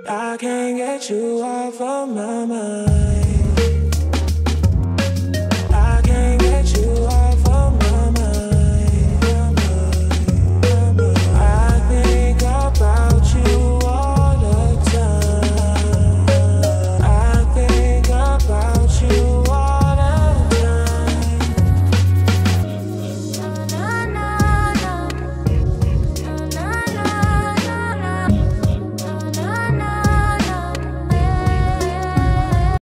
I can't get you off of my mind.